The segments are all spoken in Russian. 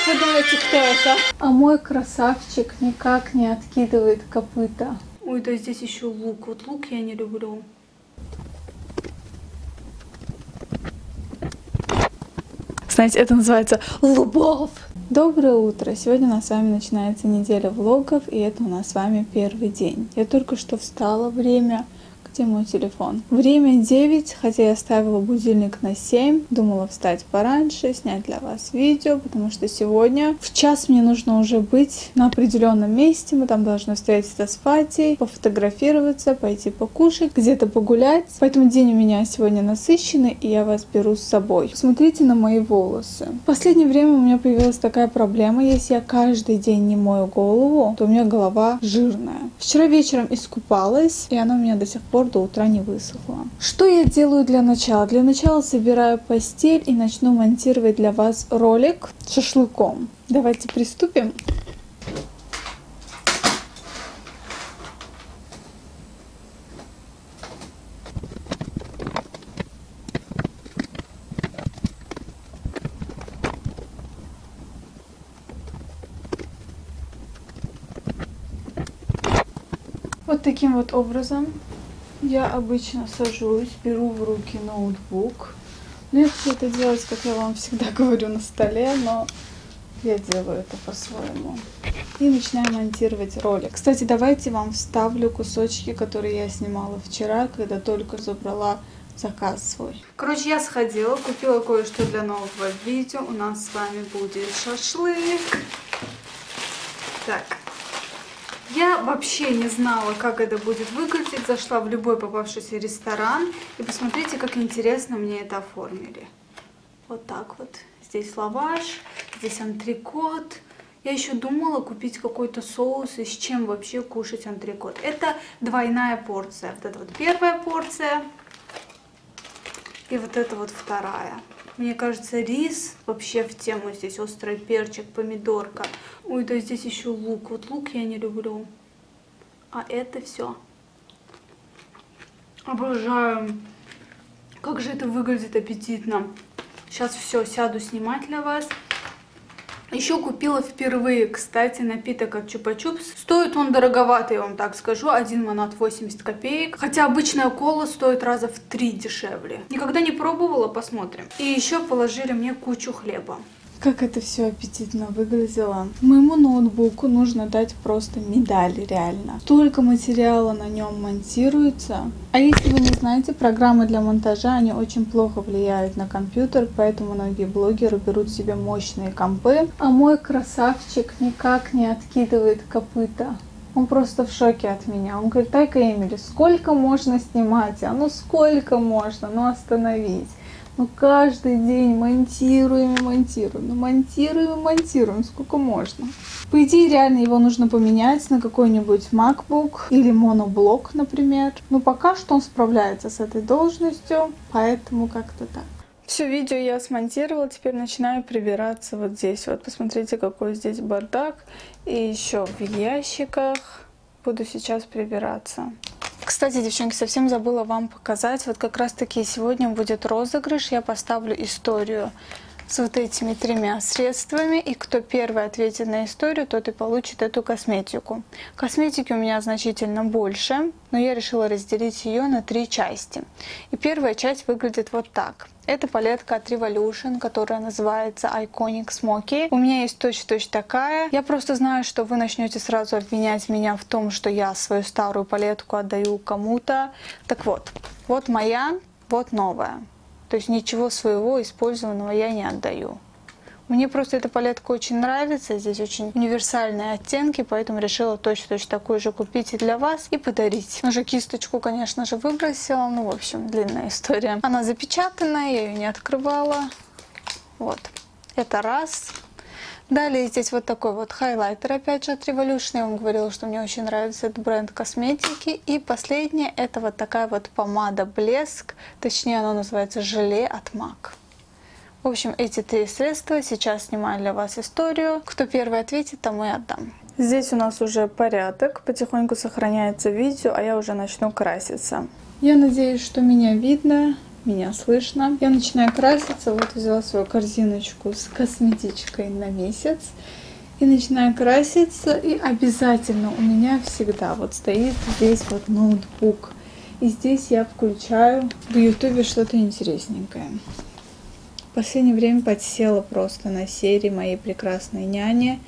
Вы думаете, кто это? А мой красавчик никак не откидывает копыта. Ой, да здесь еще лук. Вот лук я не люблю. Знаете, это называется любовь. Доброе утро! Сегодня у нас с вами начинается неделя влогов, и это у нас с вами первый день. Я только что встала, время... Где мой телефон? Время 9, хотя я ставила будильник на 7. Думала встать пораньше, снять для вас видео, потому что сегодня в час мне нужно уже быть на определенном месте. Мы там должны встретиться с Фатей, пофотографироваться, пойти покушать, где-то погулять. Поэтому день у меня сегодня насыщенный, и я вас беру с собой. Смотрите на мои волосы. В последнее время у меня появилась такая проблема. Если я каждый день не мою голову, то у меня голова жирная. Вчера вечером искупалась, и она у меня до сих пор до утра не высохла. Что я делаю для начала? Для начала собираю постель и начну монтировать для вас ролик с шашлыком. Давайте приступим. Вот таким вот образом я обычно сажусь, беру в руки ноутбук. Легче это делать, как я вам всегда говорю, на столе, но я делаю это по-своему. И начинаю монтировать ролик. Кстати, давайте вам вставлю кусочки, которые я снимала вчера, когда только забрала заказ свой. Короче, я сходила, купила кое-что для нового видео. У нас с вами будет шашлык. Так. Я вообще не знала, как это будет выглядеть. Зашла в любой попавшийся ресторан. И посмотрите, как интересно мне это оформили. Вот так вот. Здесь лаваш, здесь антрикот. Я еще думала купить какой-то соус и с чем вообще кушать антрикот. Это двойная порция. Вот это вот первая порция. И вот это вот вторая. Мне кажется, рис вообще в тему. Здесь острый перчик, помидорка. Ой, да здесь еще лук. Вот лук я не люблю. А это все. Обожаю. Как же это выглядит аппетитно. Сейчас все, сяду снимать для вас. Еще купила впервые, кстати, напиток от Чупа-Чупс. Стоит он дороговато, я вам так скажу. 1 манат 80 копеек. Хотя обычная кола стоит раза в 3 дешевле. Никогда не пробовала, посмотрим. И еще положили мне кучу хлеба. Как это все аппетитно выглядело. Моему ноутбуку нужно дать просто медаль, реально. Столько материала на нем монтируется. А если вы не знаете, программы для монтажа, они очень плохо влияют на компьютер, поэтому многие блогеры берут себе мощные компы. А мой красавчик никак не откидывает копыта. Он просто в шоке от меня. Он говорит: Тайка Эмили, сколько можно снимать? А ну сколько можно? Ну остановись. Ну каждый день монтируем и монтируем. Ну монтируем и монтируем. Сколько можно? По идее, реально его нужно поменять на какой-нибудь MacBook или моноблок, например. Но пока что он справляется с этой должностью, поэтому как-то так. Все видео я смонтировала, теперь начинаю прибираться вот здесь. Вот посмотрите, какой здесь бардак. И еще в ящиках буду сейчас прибираться. Кстати, девчонки, совсем забыла вам показать. Вот как раз таки сегодня будет розыгрыш. Я поставлю историю с вот этими 3 средствами. И кто первый ответит на историю, тот и получит эту косметику. Косметики у меня значительно больше, но я решила разделить ее на 3 части. И первая часть выглядит вот так. Это палетка от Revolution, которая называется Iconic Smoky. У меня есть точно такая. Я просто знаю, что вы начнете сразу обвинять меня в том, что я свою старую палетку отдаю кому-то. Так вот, вот моя, вот новая. То есть ничего своего использованного я не отдаю. Мне просто эта палетка очень нравится, здесь очень универсальные оттенки, поэтому решила точно такую же купить и для вас, и подарить. Уже кисточку, конечно же, выбросила, ну, в общем, длинная история. Она запечатанная, я ее не открывала. Вот, это раз. Далее здесь вот такой вот хайлайтер, опять же, от Revolution. Я вам говорила, что мне очень нравится этот бренд косметики. И последнее, это вот такая вот помада Блеск, точнее, она называется желе от MAC. В общем, эти 3 средства. Сейчас снимаю для вас историю. Кто первый ответит, тому и отдам. Здесь у нас уже порядок. Потихоньку сохраняется видео, а я уже начну краситься. Я надеюсь, что меня видно. меня слышно. Я начинаю краситься. Вот взяла свою корзиночку с косметичкой на месяц. И начинаю краситься. И обязательно у меня всегда вот стоит здесь вот ноутбук. И здесь я включаю в ютубе что-то интересненькое. В последнее время подсела просто на серии «Моей прекрасной няни».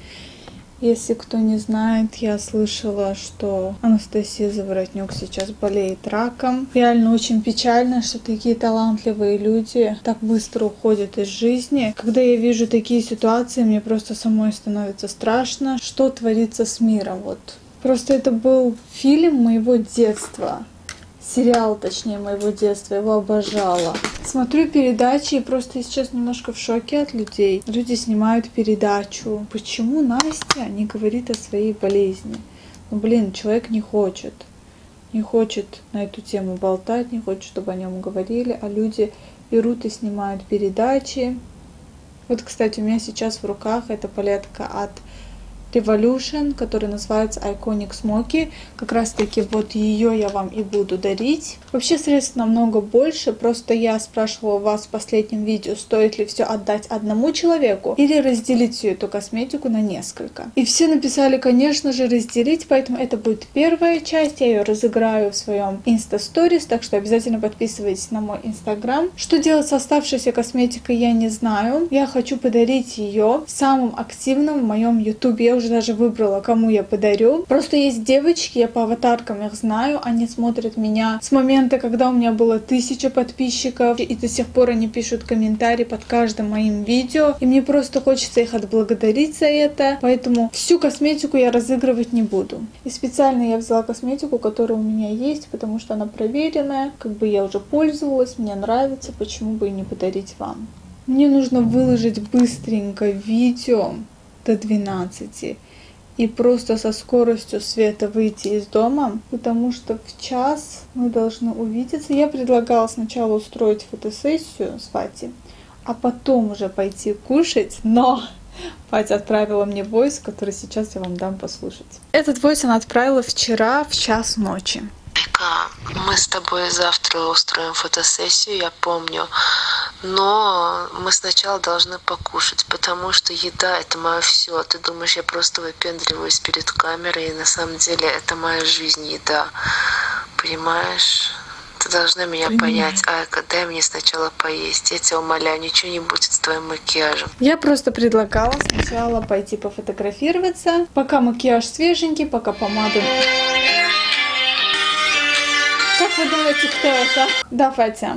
Если кто не знает, я слышала, что Анастасия Заворотнюк сейчас болеет раком. Реально очень печально, что такие талантливые люди так быстро уходят из жизни. Когда я вижу такие ситуации, мне просто самой становится страшно, что творится с миром. Вот. Просто это был фильм моего детства. Сериал, точнее, моего детства. Я его обожала. Смотрю передачи и просто сейчас немножко в шоке от людей. Люди снимают передачу. Почему Настя не говорит о своей болезни? Ну, блин, человек не хочет. Не хочет на эту тему болтать, не хочет, чтобы о нем говорили. А люди берут и снимают передачи. Вот, кстати, у меня сейчас в руках эта палетка от Revolution, который называется Iconic Smoky. Как раз таки вот ее я вам и буду дарить. Вообще средств намного больше, просто я спрашивала вас в последнем видео, стоит ли все отдать одному человеку или разделить всю эту косметику на несколько. И все написали, конечно же, разделить, поэтому это будет первая часть, я ее разыграю в своем Insta-Stories, так что обязательно подписывайтесь на мой Instagram. Что делать с оставшейся косметикой, я не знаю. Я хочу подарить ее самым активным в моем YouTube. Я уже даже выбрала, кому я подарю. Просто есть девочки, я по аватаркам их знаю, они смотрят меня с момента, когда у меня было 1000 подписчиков, и до сих пор они пишут комментарии под каждым моим видео, и мне просто хочется их отблагодарить за это, поэтому всю косметику я разыгрывать не буду. И специально я взяла косметику, которая у меня есть, потому что она проверенная, как бы я уже пользовалась, мне нравится, почему бы и не подарить вам. Мне нужно выложить быстренько видео до 12 и просто со скоростью света выйти из дома, потому что в час мы должны увидеться. Я предлагала сначала устроить фотосессию с Фати, а потом уже пойти кушать, но Фатя отправила мне войс, который сейчас я вам дам послушать. Этот войс она отправила вчера в 1:00 ночи. Мы с тобой завтра устроим фотосессию, я помню. Но мы сначала должны покушать, потому что еда — это мое все. Ты думаешь, я просто выпендриваюсь перед камерой, и на самом деле это моя жизнь, еда. Понимаешь? Ты должна меня понять. Айка, дай мне сначала поесть. Я тебя умоляю, ничего не будет с твоим макияжем. Я просто предлагала сначала пойти пофотографироваться, пока макияж свеженький, пока помада... Как вы думаете, кто это? Да, Фатя.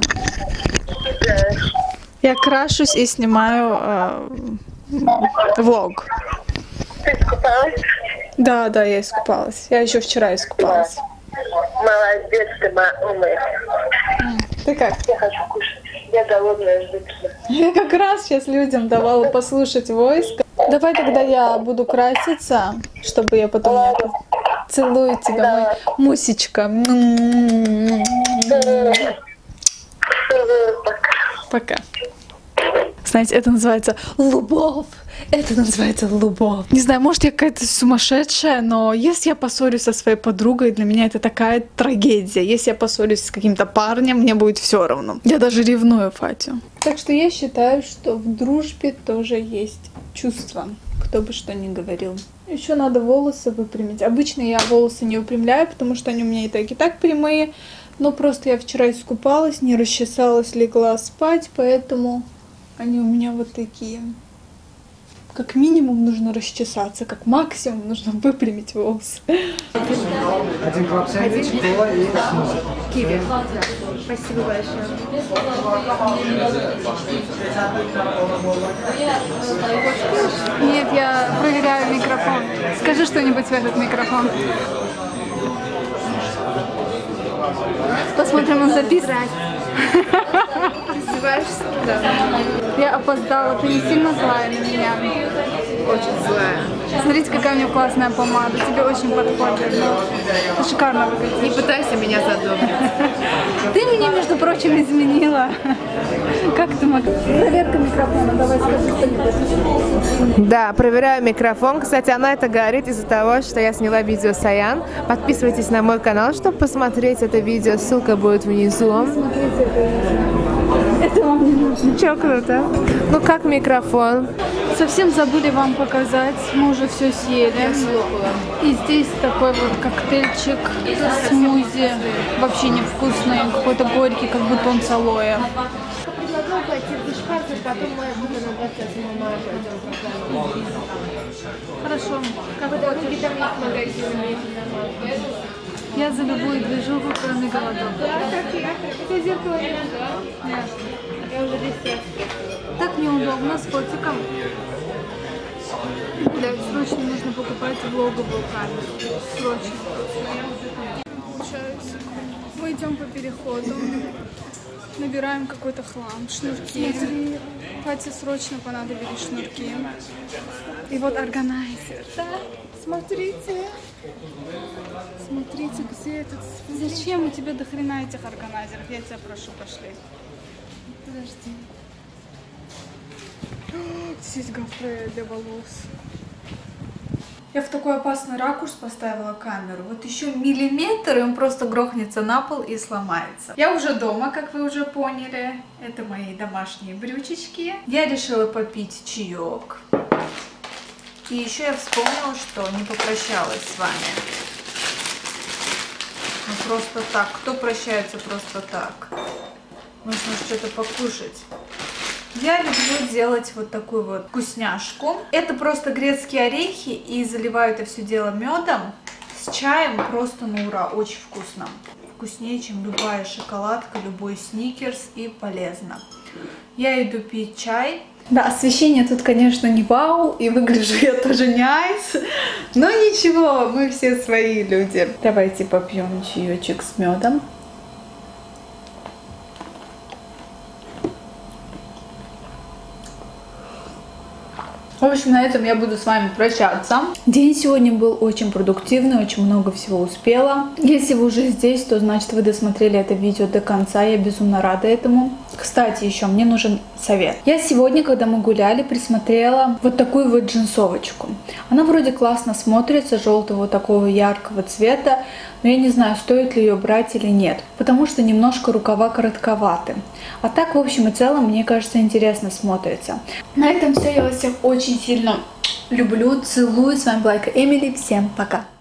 Я крашусь и снимаю влог. Ты искупалась? Да, я искупалась. Я еще вчера искупалась. Молодец, ты моя умная. Ты как? Я хочу кушать. Я голодная, жду. Я как раз сейчас людям давала послушать войс. Давай тогда я буду краситься, чтобы я потом не... Целую тебя, мой мусечка. Пока. Знаете, это называется любовь. Это называется любовь. Не знаю, может, я какая-то сумасшедшая, но если я поссорюсь со своей подругой, для меня это такая трагедия. Если я поссорюсь с каким-то парнем, мне будет все равно. Я даже ревную Фатю. Так что я считаю, что в дружбе тоже есть чувства, кто бы что ни говорил. Еще надо волосы выпрямить. Обычно я волосы не выпрямляю, потому что они у меня и так прямые. Но просто я вчера искупалась, не расчесалась, легла спать, поэтому они у меня вот такие. Как минимум нужно расчесаться, как максимум нужно выпрямить волосы. Один краб-сэндвич, кола и смузи. Киви. Спасибо большое. Нет, я проверяю микрофон. Скажи что-нибудь в этот микрофон. Посмотрим, он записывает. Издеваешься? Да. Я опоздала. Ты не сильно злая на меня? Очень злая. Смотрите, какая у меня классная помада. Тебе очень подходит. Ты шикарно выглядишь. Не пытайся меня задобрить. Ты меня, между прочим, изменила. Как ты могла? Проверка микрофона. Давай скажи что-нибудь. Да, проверяю микрофон. Кстати, она это говорит из-за того, что я сняла видео с Аян. Подписывайтесь на мой канал, чтобы посмотреть это видео. Ссылка будет внизу. Это вам не нужно. Чё, круто. Ну как микрофон? Совсем забыли вам показать. Мы уже все съели. И здесь такой вот коктейльчик, смузи. Вообще невкусный, какой-то горький, как будто он с алоэ. Предлагал пойти в душпарку, потом мы будем набраться с мамой. Хорошо. Как Потому что там есть магазин. я за любую движуху, кроме голодовки. Это зеркало не надо. Нет. Я уже 10 раз. Так неудобно с котиком. Да, срочно нужно покупать влоговую камеру. Срочно. Получается. Мы идем по переходу. Набираем какой-то хлам, шнурки. Кате срочно понадобились шнурки. И вот органайзер. Да, смотрите. Смотрите, где этот... Зачем у тебя до хрена этих органайзеров? Я тебя прошу, пошли. Подожди. Здесь гофре для волос. Я в такой опасный ракурс поставила камеру. Вот еще миллиметр, и он просто грохнется на пол и сломается. Я уже дома, как вы уже поняли. Это мои домашние брючечки. Я решила попить чаек. И еще я вспомнила, что не попрощалась с вами. Ну просто так. Кто прощается просто так? Нужно что-то покушать. Я люблю делать вот такую вот вкусняшку. Это просто грецкие орехи, и заливаю это все дело медом с чаем, просто на ура, очень вкусно. Вкуснее, чем любая шоколадка, любой сникерс, и полезно. Я иду пить чай. Да, освещение тут, конечно, не вау, и выгляжу я тоже не айс, но ничего, мы все свои люди. Давайте попьем чаечек с медом. В общем, на этом я буду с вами прощаться. День сегодня был очень продуктивный, очень много всего успела. Если вы уже здесь, то значит вы досмотрели это видео до конца. Я безумно рада этому. Кстати, еще мне нужен совет. Я сегодня, когда мы гуляли, присмотрела вот такую вот джинсовочку. Она вроде классно смотрится, желтого такого яркого цвета. Но я не знаю, стоит ли ее брать или нет, потому что немножко рукава коротковаты. А так, в общем и целом, мне кажется, интересно смотрится. На этом все. Я вас всех очень сильно люблю, целую. С вами была Эмили. Всем пока!